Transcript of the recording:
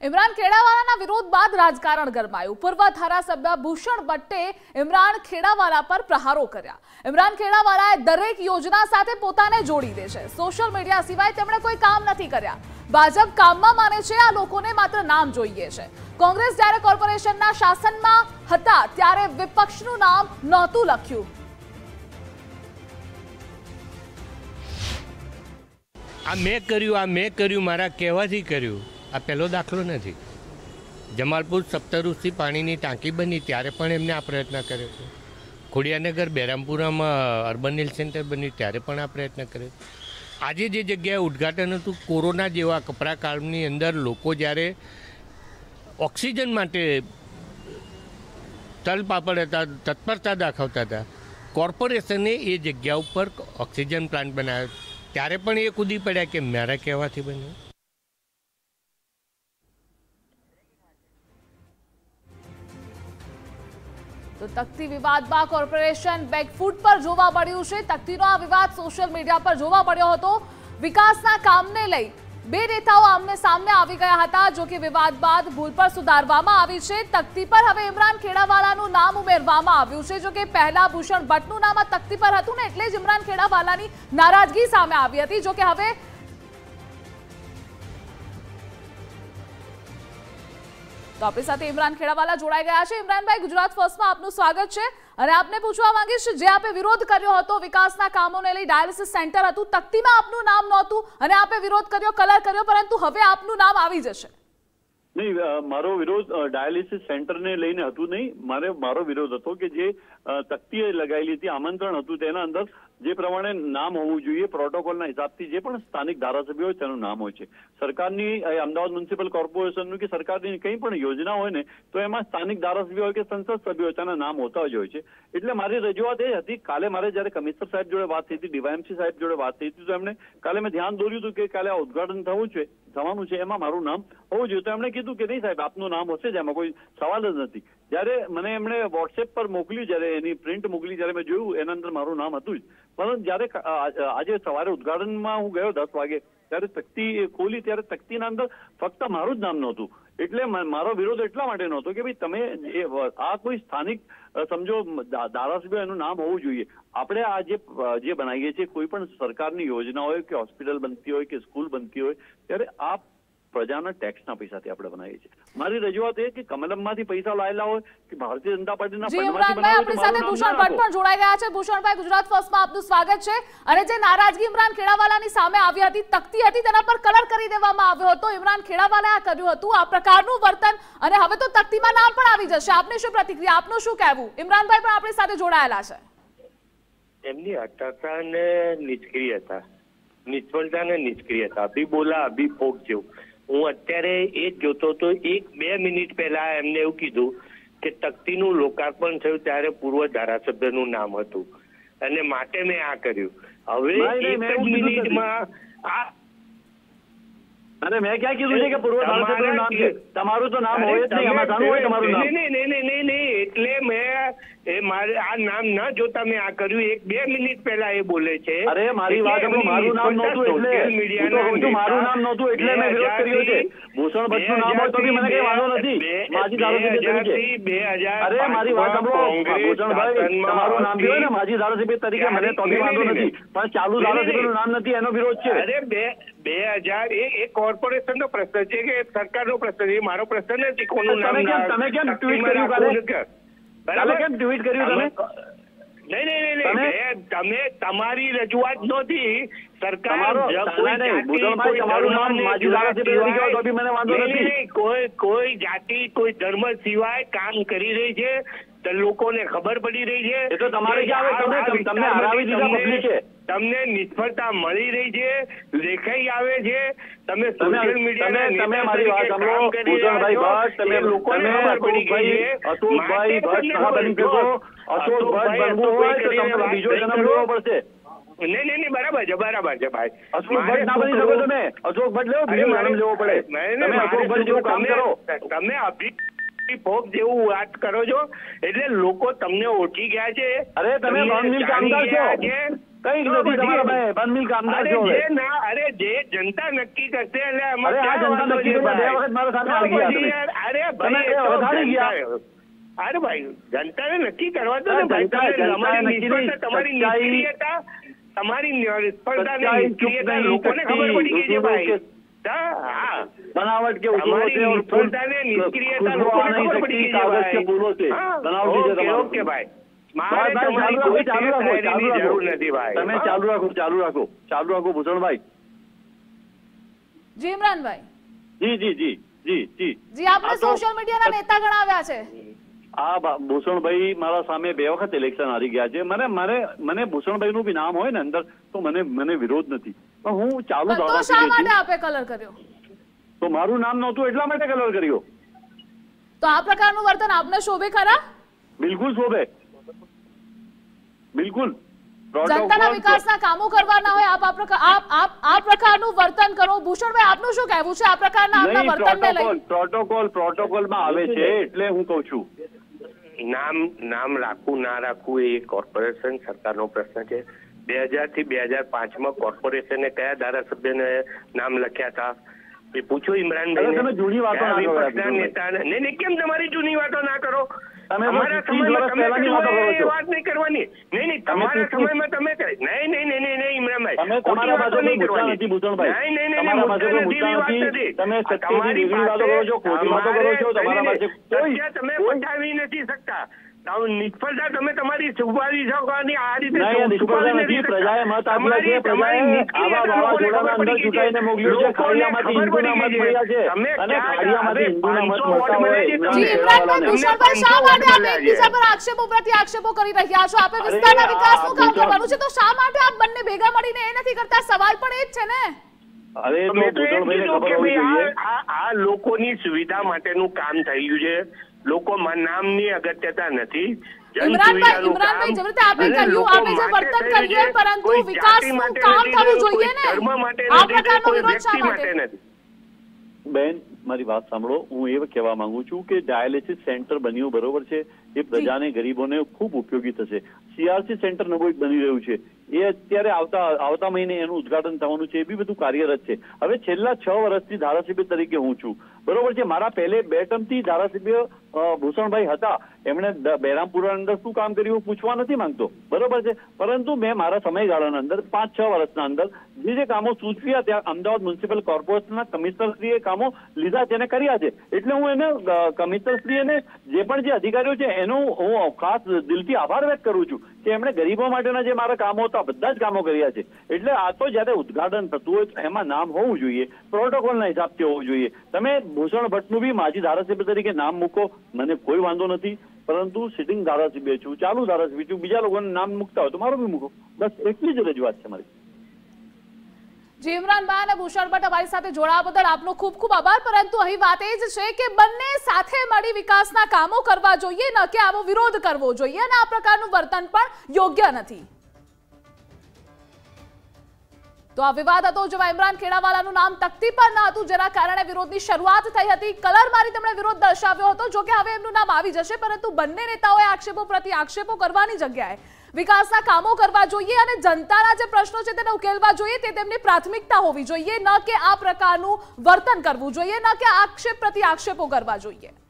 ઇમરાન ખેડાવાલાના વિરોધ બાદ રાજકારણ ગરમાયું। પૂર્વ ધારાસભ્ય ભૂષણ ભટ્ટે ઇમરાન ખેડાવાલા પર પ્રહારો કર્યા। ઇમરાન ખેડાવાલાએ દરેક યોજના સાથે પોતાને જોડી દે છે। સોશિયલ મીડિયા સિવાય તેમણે કોઈ કામ નથી કર્યા। ભાજપ કામમાં માને છે, આ લોકોને માત્ર નામ જોઈએ છે। કોંગ્રેસ જ્યારે કોર્પોરેશનના શાસનમાં હતા ત્યારે વિપક્ષનું નામ નહોતું લખ્યું। આ મેં કર્યું મારા કહેવાથી કર્યું। આ પહેલો દાખલો નથી। જમાલપુર સપ્તઋષિ પાણીની ટાંકી બની ત્યારે પણ એમને આ પ્રયત્ન કર્યો છે। ખોડિયાનગર બેરામપુરામાં અર્બન હેલ્થ સેન્ટર બન્યું ત્યારે પણ આ પ્રયત્ન કર્યો। આજે જે જગ્યાએ ઉદ્ઘાટન હતું, કોરોના જેવા કપરા કાળની અંદર લોકો જ્યારે ઓક્સિજન માટે તલપાપડ હતા, તત્પરતા દાખવતા હતા, કોર્પોરેશને એ જગ્યા ઉપર ઓક્સિજન પ્લાન્ટ બનાવ્યો ત્યારે પણ એ કૂદી પડ્યા કે મારા કહેવાથી બન્યું। તો તકતી વિવાદમાં કોર્પોરેશન બેકફૂટ પર જોવા મળ્યું છે। તકતીનો આ વિવાદ સોશિયલ મીડિયા પર જોવા મળ્યો હતો। વિકાસના કામને લઈ બે નેતાઓ આમને સામને આવી ગયા હતા, જો કે વિવાદ બાદ ભૂલ પર સુધારવામાં આવી છે। તકતી પર હવે ઇમરાન ખેડાવાલાનું નામ ઉમેરવામાં આવ્યું છે। જો કે પહેલા ભૂષણ ભટ્ટનું નામ આ તકતી પર હતું ને એટલે જ ઇમરાન ખેડાવાલાની નારાજગી સામે આવી હતી। જો કે હવે તો આપણી સાથે ઇમરાન ખેડાવાલા જોડાઈ ગયા છે। ઇમરાનભાઈ, ગુજરાત ફર્સ્ટમાં આપનું સ્વાગત છે અને આપને પૂછવા માંગીશ, જે આપે વિરોધ કર્યો હતો વિકાસના કામોને લઈ, ડાયાલિસિસ સેન્ટર હતું, તકતીમાં આપનું નામ નહોતું અને આપે વિરોધ કર્યો, કલર કર્યો, પરંતુ હવે આપનું નામ આવી જશે। નહીં, મારો વિરોધ ડાયાલિસિસ સેન્ટરને લઈને હતું નહીં। મારો વિરોધ હતો કે જે તકતીએ લગાવેલી હતી, આમંત્રણ હતું, તેના અંદર જે પ્રમાણે નામ હોવું જોઈએ પ્રોટોકોલના હિસાબથી, જે પણ સ્થાનિક ધારાસભ્ય હોય તેનું નામ હોય છે। સરકારની અમદાવાદ મ્યુનિસિપલ કોર્પોરેશનનું કે સરકારની કંઈ પણ યોજના હોય ને તો એમાં સ્થાનિક ધારાસભ્ય હોય કે સંસદ સભ્ય હોય તેના નામ હોતા જ હોય છે। એટલે મારી રજૂઆત એ હતી, કાલે મારે જ્યારે કમિશનર સાહેબ જોડે વાત થઈ હતી, ડીવાયએમસી સાહેબ જોડે વાત થઈ હતી, તો એમણે કાલે મેં ધ્યાન દોર્યું હતું કે કાલે આ ઉદઘાટન થવાનું છે, એમાં મારું નામ હોવું જોઈએ। તો એમણે કીધું કે નહીં સાહેબ, આપનું નામ હશે જ, એમાં કોઈ સવાલ જ નથી। જ્યારે મને એમણે વોટ્સએપ પર મોકલ્યું, જ્યારે એની પ્રિન્ટ મોકલી, જ્યારે મેં જોયું એના અંદર મારું નામ હતું જ, પરંતુ જ્યારે આજે સવારે ઉદઘાટનમાં હું ગયો 10 વાગે, ત્યારે તકતી ખોલી ત્યારે તકતીના અંદર ફક્ત મારું જ નામ નહોતું। એટલે મારો વિરોધ એટલા માટે નહોતો કે ભાઈ તમે આ કોઈ સ્થાનિક સમજો ધારાસભ્ય એનું નામ હોવું જોઈએ। આપણે આ જે બનાવીએ છીએ, કોઈ પણ સરકારની યોજના હોય કે હોસ્પિટલ બનતી હોય કે સ્કૂલ બનતી હોય, ત્યારે આ પ્રજાના ટેક્સના પૈસાથી આપણે બનાવીએ છીએ। મારી રજૂઆત એ કે કમલમમાંથી પૈસા લાયેલા હોય કે ભારતીય જનતા પાર્ટીના ફંડમાંથી બનાવેલા હોય, આપણી સાથે ભૂષણ ભટ્ટ પણ જોડાઈ ગયા છે। ભૂષણભાઈ, ગુજરાત ફર્સ્ટમાં આપનું સ્વાગત છે અને જે નારાજગી ઇમરાન ખેડાવાલાની સામે આવી હતી, તકતી હતી, તેના પર કલર કરી દેવામાં આવ્યો હતો, ઇમરાન ખેડાવાલાએ આ કર્યું હતું, આ પ્રકારનું વર્તન, અને હવે તો તકતીમાં નામ પણ આવી જશે। આપની શું પ્રતિક્રિયા, આપનું શું કહેવું? ઇમરાનભાઈ પણ આપણી સાથે જોડાયેલા છે। એમની હતાશા ને નિષ્ક્રિયતા, નિષ્ફળતા ને નિષ્ક્રિયતા, અભી બોલા અભી ફોક જેવું। હું અત્યારે એ જ જોતો હતો, 1-2 મિનિટ પહેલા એમને એવું કીધું કે તકતીનું લોકાર્પણ થયું ત્યારે પૂર્વ ધારાસભ્યનું નામ હતું અને માટે મેં આ કર્યું। હવે 1 જ મિનિટમાં આ અરે મેં ક્યાં કીધું છે કે પૂર્વ ધારાસભ્યનું નામ છે? તમારું તો નામ હોય જ નહીં, આમાં જાણવું હોય તમારું નામ? નહીં, એટલે મેં મારે આ નામ ના જોતા મેં આ કર્યું। 1-2 મિનિટ પહેલા એ બોલે છે। અરે મારી વાત મારું નામ નહોતું એટલે મારું નામ નહોતું એટલે મેં વિરોધ કર્યો છે। ભૂષણ ભટ્ટનું નામ હોય તો બી મને કઈ વાંધો નથી, માજી ધારાસભ્ય તરીકે। અરે મારી વાત સાંભળો ભૂષણભાઈ, તમારું નામ બી હોય ને માજી ધારાસભ્ય તરીકે, મને તો બી વાંધો નથી, પણ ચાલુ ધારાસભ્યનું નામ નથી, એનો વિરોધ છે। અરે 2000 એ કોર્પોરેશનનો પ્રશ્ન છે કે સરકારનો પ્રશ્ન છે, મારો પ્રશ્ન નથી કોનું નામ। તમે કેમ ટ્વીટ કર્યું કાલે? કેમ ટ્વીટ કર્યું તમે? નહીં, તમે તમારી રજૂઆત નહોતી, સરકાર કોઈ જાતિ કોઈ ધર્મ સિવાય કામ કરી રહી છે, લોકોને ખબર પડી રહી છે। એ તો તમારે તમને હરાવી દીધા પબ્લિકે, તમને નિષ્ફળતા મળી રહી છે, લેખાઈ આવે છે, તમે સોશિયલ મીડિયા તમે મારી વાત સાંભળો ભૂષણભાઈ ભટ્ટ, તમે લોકોને ખબર પડી ગઈ છે। અશોકભાઈ ભટ્ટ બની શકો, અશોક ભટ્ટ બનવું હોય તો તમને બીજો જન્મ લેવો પડશે। નહીં, બરાબર છે ભાઈ। અશોક ભટ્ટ ના બની શકો તમે, અશોક ભટ્ટ લેવો, બીજો જન્મ લેવો પડે। તમે અશોક ભટ્ટ જેવું કામ કરો, તમે ફોક જેવું વાત કરો છો એટલે લોકો તમને ઓળખી ગયા છે। અરે તમે કામદાર છો, કઈ નથી તમારા ભાઈ બનમિલ કામદાર છો અરે જે જનતા નક્કી કરશે એટલે અરે આ જનતા નક્કી કરે બે વખત મારા સામે આવી ગયા અરે ભાઈ અરે ભાઈ જનતાને નક્કી કરવા દો ને ભાઈ. તમારી નિષ્ક્રિયતા તમારી નિષ્ફળતા નિષ્ક્રિયતા લોકોને ખબર પડી ગઈ છે ભાઈ. बनावट के ઓકે ભાઈ चालू રાખો ભૂષણભાઈ. જી ઇમરાનભાઈ. જી જી જી જી જી જી આપણે સોશિયલ મીડિયાના નેતા ગણાવ્યા છે. આ ભૂષણભાઈ મારા સામે 2 વખત ઇલેક્શન હારી ગયા છે. મને ભૂષણભાઈ નું બી નામ હોય ને અંદર તો મને વિરોધ નથી, પણ હું ચાલુ તો શા માટે આપે કલર કર્યો? તો મારું નામ નહોતું એટલા માટે કલર કર્યો. તો આ પ્રકારનું વર્તન આપને શોભે ખરા? બિલકુલ શોભે, બિલકુલ. જનતાના વિકાસના કામો કરવાના હોય આપ આ પ્રકારનું વર્તન કરો. ભૂષણભાઈ આપનું શું કહેવું છે આ પ્રકારના આપના વર્તનને લઈને? પ્રોટોકોલમાં આવે છે એટલે હું કહું છું. નામ રાખવું ના રાખવું એ કોર્પોરેશન સરકારનો પ્રશ્ન છે. 2000 થી 2005 કોર્પોરેશને કયા ધારાસભ્યને નામ લખ્યા હતા એ પૂછો ઇમરાનભાઈ. તમે જૂની વાતો ના કરો. નહીં કેમ તમારી જૂની વાતો ના કરો? તમારા સમયમાં વાત નહીં કરવાની. નહીં તમારા સમયમાં તમે નહીં ઇમરાનભાઈ તમારા વાતો નહીં કરવાની. તમે પટાવી નથી શકતા. નિષ્ફળતા તમે તમારી છુપાવી શકવાની આ રીતે પ્રજાએ મત આપ્યા છે. પ્રજાએ આવા વાવાઝોડાના અંદર ચૂંટાઈને મોકલ્યું છે. ખાડિયામાંથી હિન્દુના મત મળ્યા છે અને ખાડિયામાંથી હિન્દુના મત મળતા હોય. જી ઇમરાનભાઈ, ભૂષણભાઈ શા માટે આપ એકબીજા પર આક્ષેપો પ્રતિ આક્ષેપો કરી રહ્યા છો? આપે વિસ્તારના વિકાસનું કામ કરવાનું છે તો શા માટે આપ બંને ભેગા મળીને એ નથી કરતા? સવાલ પણ એ જ છે ને. અરે તો ભૂષણભાઈને ખબર હોવી જોઈએ. આ લોકોની સુવિધા માટેનું કામ થઈ ગયું છે. લોકોમાં નામની અગત્યતા નથી. ઇમરાનભાઈ જેવી રીતે આપે કહ્યું આપે જે વર્તન કરીએ પરંતુ વિકાસનું કામ થવું જોઈએ ને. આ પ્રકારનો વિરોધ શા માટે નથી? બેન મારી વાત સાંભળો. હું એ કહેવા માંગુ છું કે ડાયાલિસિસ સેન્ટર બન્યું બરોબર છે, એ પ્રજાને ગરીબોને ખૂબ ઉપયોગી થશે. CRC સેન્ટર નવું બની રહ્યું છે, એ અત્યારે આવતા મહિને એનું ઉદઘાટન થવાનું છે. એ બી બધું કાર્યરત છે. હવે છેલ્લા 6 વર્ષથી ધારાસભ્ય તરીકે હું છું બરોબર છે. મારા પહેલે 2 ટર્મથી ધારાસભ્ય ભૂષણભાઈ હતા. એમણે બહેરામપુરા અંદર શું કામ કર્યું પૂછવા નથી માંગતો બરોબર છે, પરંતુ મેં મારા સમયગાળાના અંદર 5-6 વર્ષના અંદર જે કામો સૂચવ્યા ત્યાં અમદાવાદ મ્યુનિસિપલ કોર્પોરેશનના કમિશનરશ્રીએ કામો લીધા છે અને કર્યા છે. એટલે હું એને કમિશનરશ્રીને જે પણ જે અધિકારીઓ છે એનો હું ખાસ દિલથી આભાર વ્યક્ત કરું છું કે એમણે ગરીબો માટેના જે મારા કામો હતા બધા જ કામો કર્યા છે. એટલે આ તો જયારે ઉદઘાટન થતું હોય એમાં નામ હોવું જોઈએ, પ્રોટોકોલના હિસાબથી હોવું જોઈએ. તમે ભૂષણ ભટ્ટનું બી માજી ધારાસભ્ય તરીકે નામ મૂકો, મને કોઈ વાંધો નથી, પરંતુ સિટિંગ ધારાસભ્ય છું, ચાલુ ધારાસભ્ય છું. બીજા લોકોને નામ મૂકતા હોય તો મારું બી મૂકો. બસ એટલી જ રજૂઆત છે મારી. જી ઇમરાનભાઈ અને ભૂષણ ભટ્ટ અમારી સાથે જોડાવા બદલ આપનો ખૂબ ખૂબ આભાર. પરંતુ અહીં વાત એ જ છે કે બંને સાથે મળી વિકાસના કામો કરવા જોઈએ, ન કે આવો વિરોધ કરવો જોઈએ, અને આ પ્રકારનું વર્તન પણ યોગ્ય નથી. તો આ વિવાદ હતો જેમાં ઇમરાન ખેડાવાલાનું નામ તકતી પર ન હતું, જેના કારણે વિરોધની શરૂઆત થઈ હતી. કલર મારી તેમણે વિરોધ દર્શાવ્યો હતો. જો કે હવે એમનું નામ આવી જશે, પરંતુ બંને નેતાઓએ આક્ષેપો પ્રતિ આક્ષેપો કરવાની જગ્યાએ વિકાસના કામો કરવા જોઈએ અને જનતાના જે પ્રશ્નો છે તેને ઉકેલવા જોઈએ. તે તેમની પ્રાથમિકતા હોવી જોઈએ, ન કે આ પ્રકારનું વર્તન કરવું જોઈએ, ન કે આક્ષેપ પ્રતિ આક્ષેપો કરવા જોઈએ.